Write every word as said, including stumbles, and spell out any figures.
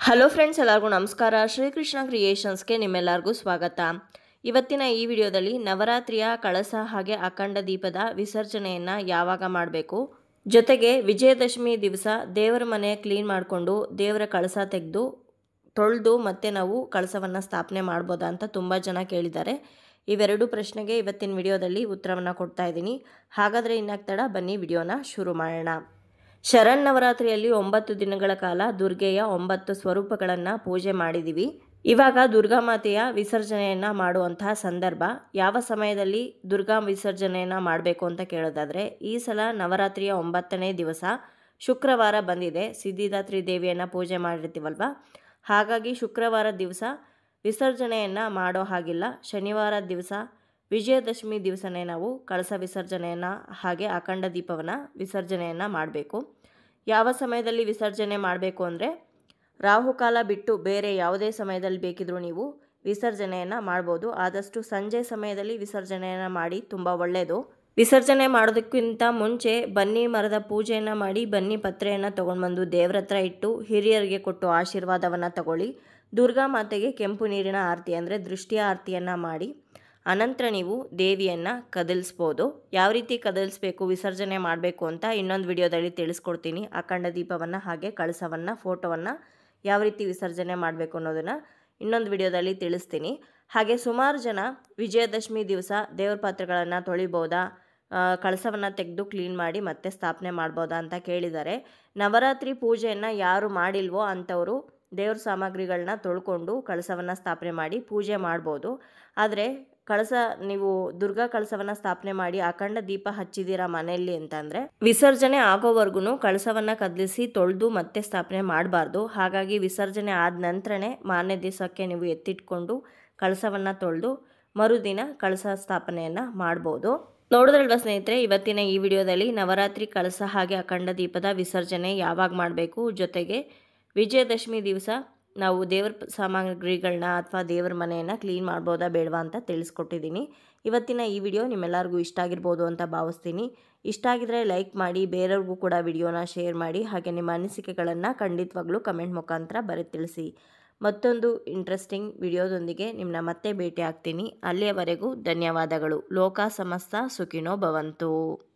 Hello friends, ಎಲ್ಲರಿಗೂ ನಮಸ್ಕಾರ. ಶ್ರೀಕೃಷ್ಣ ಕ್ರಿಯೇಷನ್ಸ್ಗೆ ನಿಮ್ಮೆಲ್ಲರಿಗೂ ಸ್ವಾಗತ. ಇವತ್ತಿನ ಈ ವಿಡಿಯೋದಲ್ಲಿ ನವರಾತ್ರಿಯ ಕಳಸ ಹಾಗೆ ಅಖಂಡ ದೀಪದ ವಿಸರ್ಜನೆಯನ್ನು ಯಾವಾಗ ಮಾಡಬೇಕು, ಜೊತೆಗೆ ವಿಜಯದಶಮಿ ದಿವಸ ದೇವರ ಮನೆ ಕ್ಲೀನ್ ಮಾಡಿಕೊಂಡು ದೇವರ ಕಳಸ ತೆಗೆದು ತೊಳೆದು ಮತ್ತೆ ನಾವು ಕಳಸವನ್ನು ಸ್ಥಾಪನೆ ಮಾಡ್ಬೋದಾ ಅಂತ ತುಂಬ ಜನ ಕೇಳಿದ್ದಾರೆ. ಇವೆರಡು ಪ್ರಶ್ನೆಗೆ ಇವತ್ತಿನ ವಿಡಿಯೋದಲ್ಲಿ ಉತ್ತರವನ್ನು ಕೊಡ್ತಾ ಇದ್ದೀನಿ. ಹಾಗಾದರೆ ಇನ್ನಾಗ್ತಡ ಬನ್ನಿ ವಿಡಿಯೋನ ಶುರು ಮಾಡೋಣ. ಶರನ್ನವರಾತ್ರಿಯಲ್ಲಿ ಒಂಬತ್ತು ದಿನಗಳ ಕಾಲ ದುರ್ಗೆಯ ಒಂಬತ್ತು ಸ್ವರೂಪಗಳನ್ನು ಪೂಜೆ ಮಾಡಿದ್ದೀವಿ. ಇವಾಗ ದುರ್ಗಾ ಮಾತೆಯ ವಿಸರ್ಜನೆಯನ್ನು ಮಾಡುವಂತಹ ಸಂದರ್ಭ. ಯಾವ ಸಮಯದಲ್ಲಿ ದುರ್ಗಾ ವಿಸರ್ಜನೆಯನ್ನು ಮಾಡಬೇಕು ಅಂತ ಕೇಳೋದಾದರೆ, ಈ ಸಲ ನವರಾತ್ರಿಯ ಒಂಬತ್ತನೇ ದಿವಸ ಶುಕ್ರವಾರ ಬಂದಿದೆ. ಸಿದ್ಧಿದಾತ್ರಿ ದೇವಿಯನ್ನು ಪೂಜೆ ಮಾಡಿರ್ತೀವಲ್ವ, ಹಾಗಾಗಿ ಶುಕ್ರವಾರ ದಿವಸ ವಿಸರ್ಜನೆಯನ್ನು ಮಾಡೋ ಹಾಗಿಲ್ಲ. ಶನಿವಾರ ದಿವಸ ವಿಜಯದಶಮಿ ದಿವಸನೇ ನಾವು ಕಳಸ ವಿಸರ್ಜನೆಯನ್ನು ಹಾಗೆ ಅಖಂಡ ದೀಪವನ್ನು ವಿಸರ್ಜನೆಯನ್ನು ಮಾಡಬೇಕು. ಯಾವ ಸಮಯದಲ್ಲಿ ವಿಸರ್ಜನೆ ಮಾಡಬೇಕು ಅಂದರೆ, ರಾಹುಕಾಲ ಬಿಟ್ಟು ಬೇರೆ ಯಾವುದೇ ಸಮಯದಲ್ಲಿ ಬೇಕಿದ್ರೂ ನೀವು ವಿಸರ್ಜನೆಯನ್ನು ಮಾಡ್ಬೋದು. ಆದಷ್ಟು ಸಂಜೆ ಸಮಯದಲ್ಲಿ ವಿಸರ್ಜನೆಯನ್ನು ಮಾಡಿ, ತುಂಬ ಒಳ್ಳೆಯದು. ವಿಸರ್ಜನೆ ಮಾಡೋದಕ್ಕಿಂತ ಮುಂಚೆ ಬನ್ನಿ ಮರದ ಪೂಜೆಯನ್ನು ಮಾಡಿ ಬನ್ನಿ ಪತ್ರೆಯನ್ನು ತೊಗೊಂಡ್ಬಂದು ದೇವ್ರ ಹತ್ರ ಇಟ್ಟು ಹಿರಿಯರಿಗೆ ಕೊಟ್ಟು ಆಶೀರ್ವಾದವನ್ನು ತಗೊಳ್ಳಿ. ದುರ್ಗಾ ಮಾತೆಗೆ ಕೆಂಪು ನೀರಿನ ಆರತಿ ಅಂದರೆ ದೃಷ್ಟಿಯ ಆರತಿಯನ್ನು ಮಾಡಿ ಅನಂತರ ನೀವು ದೇವಿಯನ್ನು ಕದಲಿಸ್ಬೋದು. ಯಾವ ರೀತಿ ಕದಲಿಸ್ಬೇಕು, ವಿಸರ್ಜನೆ ಮಾಡಬೇಕು ಅಂತ ಇನ್ನೊಂದು ವಿಡಿಯೋದಲ್ಲಿ ತಿಳಿಸ್ಕೊಡ್ತೀನಿ. ಅಖಂಡ ದೀಪವನ್ನು ಹಾಗೆ ಕಳಸವನ್ನು ಫೋಟೋವನ್ನು ಯಾವ ರೀತಿ ವಿಸರ್ಜನೆ ಮಾಡಬೇಕು ಅನ್ನೋದನ್ನು ಇನ್ನೊಂದು ವಿಡಿಯೋದಲ್ಲಿ ತಿಳಿಸ್ತೀನಿ. ಹಾಗೆ ಸುಮಾರು ಜನ ವಿಜಯದಶಮಿ ದಿವಸ ದೇವ್ರ ಪಾತ್ರೆಗಳನ್ನು ತೊಳಿಬೋದಾ, ಕಳಸವನ್ನು ತೆಗೆದು ಕ್ಲೀನ್ ಮಾಡಿ ಮತ್ತೆ ಸ್ಥಾಪನೆ ಮಾಡ್ಬೋದಾ ಅಂತ ಕೇಳಿದ್ದಾರೆ. ನವರಾತ್ರಿ ಪೂಜೆಯನ್ನು ಯಾರು ಮಾಡಿಲ್ವೋ ಅಂಥವರು ದೇವ್ರ ಸಾಮಗ್ರಿಗಳನ್ನ ತೊಳ್ಕೊಂಡು ಕಳಸವನ್ನು ಸ್ಥಾಪನೆ ಮಾಡಿ ಪೂಜೆ ಮಾಡ್ಬೋದು. ಆದರೆ ಕಳಸ ನೀವು ದುರ್ಗಾ ಕಳಸವನ್ನು ಸ್ಥಾಪನೆ ಮಾಡಿ ಅಖಂಡ ದೀಪ ಹಚ್ಚಿದ್ದೀರಾ ಮನೆಯಲ್ಲಿ ಅಂತಂದರೆ, ವಿಸರ್ಜನೆ ಆಗೋವರೆಗೂ ಕಳಸವನ್ನು ಕದಲಿಸಿ ತೊಳೆದು ಮತ್ತೆ ಸ್ಥಾಪನೆ ಮಾಡಬಾರ್ದು. ಹಾಗಾಗಿ ವಿಸರ್ಜನೆ ಆದ ನಂತರನೇ ಮಾರನೇ ದಿವಸಕ್ಕೆ ನೀವು ಎತ್ತಿಟ್ಕೊಂಡು ಕಳಸವನ್ನು ತೊಳೆದು ಮರುದಿನ ಕಳಸ ಸ್ಥಾಪನೆಯನ್ನು ಮಾಡ್ಬೋದು. ನೋಡಿದ್ರಲ್ವ ಸ್ನೇಹಿತರೆ, ಇವತ್ತಿನ ಈ ವಿಡಿಯೋದಲ್ಲಿ ನವರಾತ್ರಿ ಕಳಸ ಹಾಗೆ ಅಖಂಡ ದೀಪದ ವಿಸರ್ಜನೆ ಯಾವಾಗ ಮಾಡಬೇಕು, ಜೊತೆಗೆ ವಿಜಯದಶಮಿ ದಿವಸ ನಾವು ದೇವ್ರ ಸಾಮಗ್ರಿಗಳನ್ನ ಅಥವಾ ದೇವ್ರ ಮನೆಯನ್ನು ಕ್ಲೀನ್ ಮಾಡ್ಬೋದಾ ಬೇಡವಾ ಅಂತ ತಿಳಿಸ್ಕೊಟ್ಟಿದ್ದೀನಿ. ಇವತ್ತಿನ ಈ ವಿಡಿಯೋ ನಿಮ್ಮೆಲ್ಲರಿಗೂ ಇಷ್ಟ ಆಗಿರ್ಬೋದು ಅಂತ ಭಾವಿಸ್ತೀನಿ. ಇಷ್ಟ ಆಗಿದ್ರೆ ಲೈಕ್ ಮಾಡಿ, ಬೇರೆಯವ್ರಿಗೂ ಕೂಡ ವಿಡಿಯೋನ ಶೇರ್ ಮಾಡಿ, ಹಾಗೆ ನಿಮ್ಮ ಅನಿಸಿಕೆಗಳನ್ನು ಖಂಡಿತವಾಗ್ಲೂ ಕಮೆಂಟ್ ಮುಖಾಂತರ ಬರೆದು ತಿಳಿಸಿ. ಮತ್ತೊಂದು ಇಂಟ್ರೆಸ್ಟಿಂಗ್ ವಿಡಿಯೋದೊಂದಿಗೆ ನಿಮ್ಮನ್ನ ಮತ್ತೆ ಭೇಟಿ ಆಗ್ತೀನಿ. ಅಲ್ಲಿಯವರೆಗೂ ಧನ್ಯವಾದಗಳು. ಲೋಕ ಸಮಸ್ತ ಸುಖಿನೋ ಭವಂತು.